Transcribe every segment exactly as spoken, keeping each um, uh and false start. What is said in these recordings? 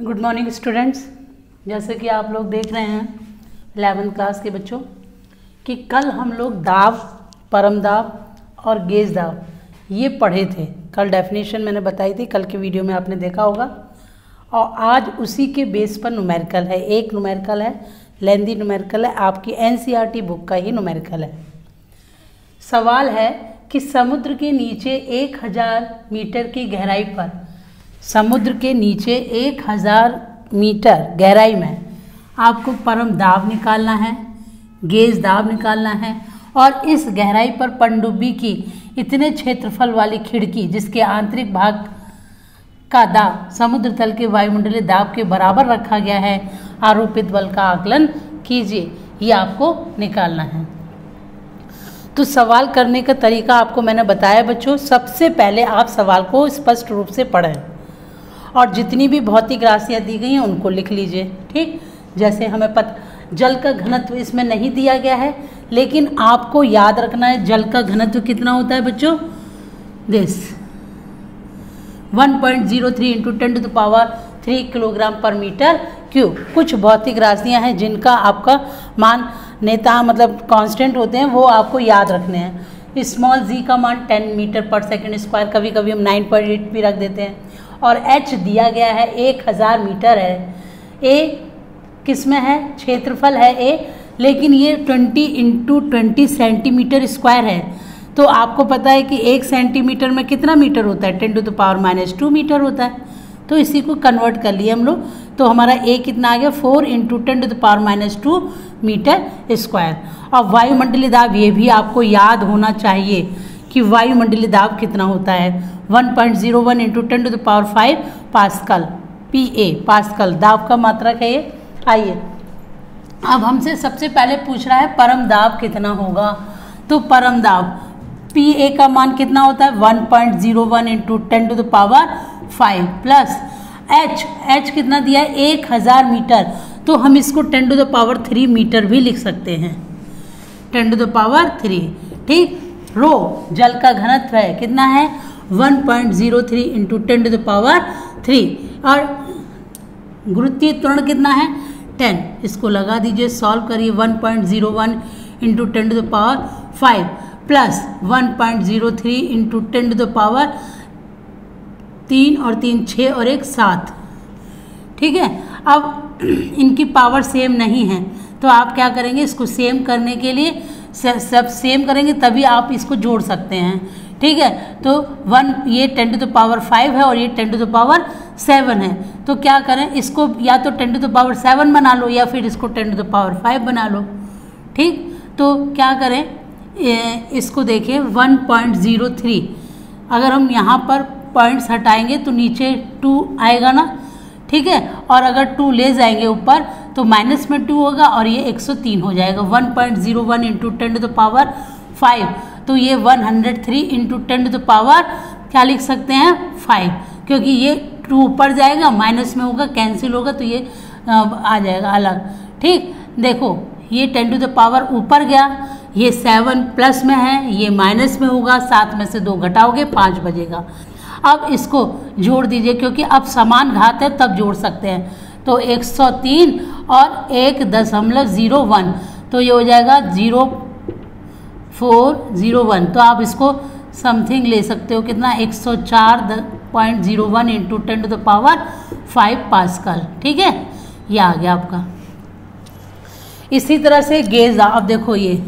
Good morning students. जैसे कि आप लोग देख रहे हैं इलेवेंथ क्लास के बच्चों कि कल हम लोग दाब, परम दाब और गेज दाब ये पढ़े थे। कल डेफिनेशन मैंने बताई थी, कल के वीडियो में आपने देखा होगा। और आज उसी के बेस पर न्यूमेरिकल है। एक न्यूमेरिकल है, लेंदी न्यूमेरिकल है, आपकी एनसीईआरटी बुक का ही न्यूमेरिकल है। सवाल है कि समुद्र के नीचे एक हज़ार मीटर की गहराई पर, समुद्र के नीचे एक हज़ार मीटर गहराई में आपको परम दाब निकालना है, गेज दाब निकालना है और इस गहराई पर पनडुब्बी की इतने क्षेत्रफल वाली खिड़की जिसके आंतरिक भाग का दाब समुद्र तल के वायुमंडलीय दाब के बराबर रखा गया है, आरोपित बल का आकलन कीजिए। ये आपको निकालना है। तो सवाल करने का तरीका आपको मैंने बताया बच्चों। सबसे पहले आप सवाल को स्पष्ट रूप से पढ़ें और जितनी भी भौतिक राशियाँ दी गई हैं उनको लिख लीजिए। ठीक, जैसे हमें पता जल का घनत्व इसमें नहीं दिया गया है, लेकिन आपको याद रखना है जल का घनत्व कितना होता है बच्चों। This one point zero three into ten to the power three kilogram per metre cube. कुछ भौतिक राशियां हैं जिनका आपका मान नेता मतलब कांस्टेंट होते हैं, वो आपको याद रखने हैं। स्मॉल जी का मान ten metre per second square, कभी कभी हम नाइन पॉइंट एट भी रख देते हैं। और एच दिया गया है एक हज़ार मीटर है। ए किस में है, क्षेत्रफल है ए, लेकिन ये twenty into twenty centimetre square है। तो आपको पता है कि एक सेंटीमीटर में कितना मीटर होता है, ten to the power minus two metre होता है। तो इसी को कन्वर्ट कर लिए हम लोग, तो हमारा ए कितना आ गया, four into ten to the power minus two metre square. और वायुमंडलीय दाब ये भी आपको याद होना चाहिए कि वायुमंडलीय दाब कितना होता है, one point zero one into ten to the power five pascal, P A pascal दाब का मात्रक है ये। आइए अब हमसे सबसे पहले पूछ रहा है परम दाब कितना होगा। तो परम दाब पी ए का मान कितना होता है, one point zero one into ten to the power five plus H, H कितना दिया है एक हज़ार मीटर, तो हम इसको ten to the power three metre भी लिख सकते हैं, ten to the power three. ठीक, रो जल का घनत्व है कितना है, one point zero three into ten to the power three. और गुरुत्वीय त्वरण कितना है, टेन। इसको लगा दीजिए, सॉल्व करिए, one point zero one into ten to the power five plus one point zero three into ten to the power तीन और तीन छः और एक सात। ठीक है, अब इनकी पावर सेम नहीं है तो आप क्या करेंगे, इसको सेम करने के लिए सब सेम करेंगे तभी आप इसको जोड़ सकते हैं। ठीक है, तो वन ये ten to the power five है और ये ten to the power seven है, तो क्या करें, इसको या तो ten to the power seven बना लो या फिर इसको ten to the power five बना लो। ठीक, तो क्या करें, इसको देखिए वन पॉइंट ज़ीरो थ्री, अगर हम यहाँ पर पॉइंट्स हटाएंगे तो नीचे टू आएगा ना। ठीक है, और अगर टू ले जाएंगे ऊपर तो माइनस में टू होगा और ये एक सौ तीन हो जाएगा। One point zero one into ten to the power five, तो ये one hundred three into ten to the power क्या लिख सकते हैं, फाइव, क्योंकि ये टू ऊपर जाएगा माइनस में होगा, कैंसिल होगा तो ये आ जाएगा अलग। ठीक, देखो ये टेन टू द पावर ऊपर गया, ये सेवन प्लस में है, ये माइनस में होगा, सात में से दो घटाओगे पाँच बजेगा। अब इसको जोड़ दीजिए क्योंकि अब समान घात है तब जोड़ सकते हैं, तो एक सौ तीन और एक दशमलव ज़ीरो वन, तो ये हो जाएगा ज़ीरो फोर ज़ीरो वन। तो आप इसको समथिंग ले सकते हो कितना, एक सौ चार point zero one into ten to the power five pascal. ठीक है, ये आ गया आपका। इसी तरह से गेज दाब, अब देखो ये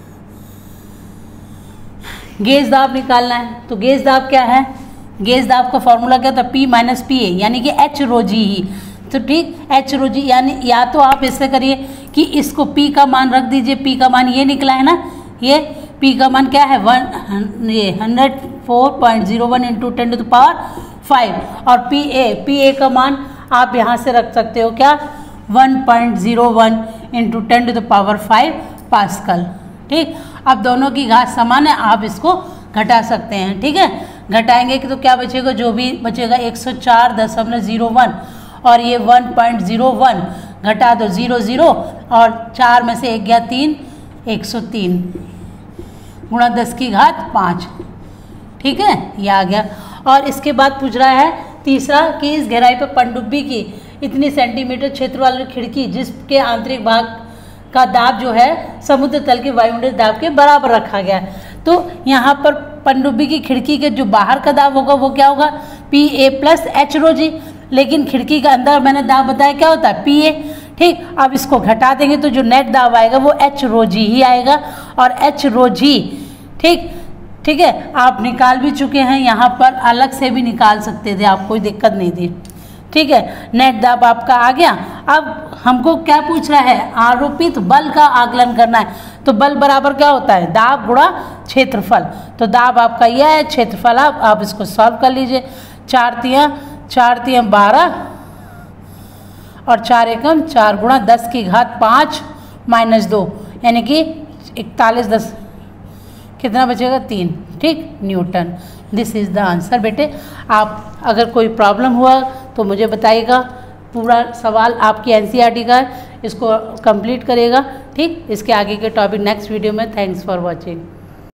गेज दाब निकालना है, तो गेज दाब क्या है, गेज दाब का फॉर्मूला क्या था, P माइनस पी ए यानी कि एच रो जी ही। तो ठीक, एच रो जी यानी या तो आप ऐसे करिए कि इसको P का मान रख दीजिए, P का मान ये निकला है ना, ये P का मान क्या है, वन ये hundred four point zero one into ten to the power five, और पी ए पी ए का मान आप यहाँ से रख सकते हो क्या, one point zero one into ten to the power five pascal. ठीक, अब दोनों की घात समान है, आप इसको घटा सकते हैं। ठीक है, घटाएंगे कि तो क्या बचेगा, जो भी बचेगा एक सौ चार दशमलव ज़ीरो वन और ये वन पॉइंट ज़ीरो वन, घटा दो ज़ीरो ज़ीरो और चार में से एक गया तीन, एक सौ तीन गुणा दस की घात पाँच। ठीक है, ये आ गया। और इसके बाद पूछ रहा है तीसरा कि इस गहराई पर पनडुब्बी की इतनी सेंटीमीटर क्षेत्र वाली खिड़की जिसके आंतरिक भाग का दाब जो है समुद्र तल के वायुमंडलीय दाब के बराबर रखा गया है। तो यहाँ पर पनडुब्बी की खिड़की के जो बाहर का दाब होगा वो क्या होगा, P A plus H rho g. लेकिन खिड़की का अंदर मैंने दाब बताया क्या होता है, पी ए। ठीक, अब इसको घटा देंगे तो जो नेट दाब आएगा वो एच रो जी ही आएगा, और एच रो जी ठीक ठीक है आप निकाल भी चुके हैं, यहाँ पर अलग से भी निकाल सकते थे आप, कोई दिक्कत नहीं थी। ठीक है, नेट दाब आपका आ गया। अब हमको क्या पूछ रहा है, आरोपित बल का आकलन करना है। तो बल बराबर क्या होता है, दाब गुणा क्षेत्रफल। तो दाब आपका यह है, क्षेत्रफल आप, आप इसको सॉल्व कर लीजिए। चार तियाँ चार तियाँ बारह और चार एकम चार गुणा दस की घात पाँच माइनस दो, यानी कि इकतालीस, दस कितना बचेगा, तीन। ठीक, newton. This is the answer. बेटे आप अगर कोई प्रॉब्लम हुआ तो मुझे बताइएगा, पूरा सवाल आपकी एनसीईआरटी का है, इसको कंप्लीट करिएगा। ठीक, इसके आगे के टॉपिक नेक्स्ट वीडियो में। Thanks for watching.